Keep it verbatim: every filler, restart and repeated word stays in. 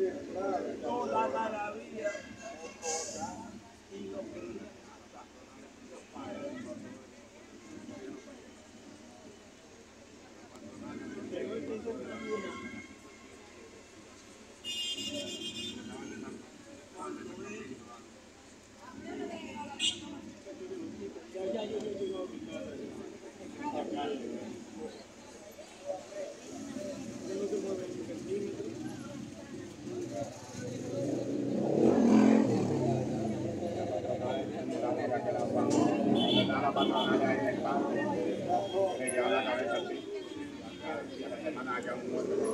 toda maravilla y lo que la patrona ya en el estado, le lleva la cabeza así. Y a la semana ya un muerto.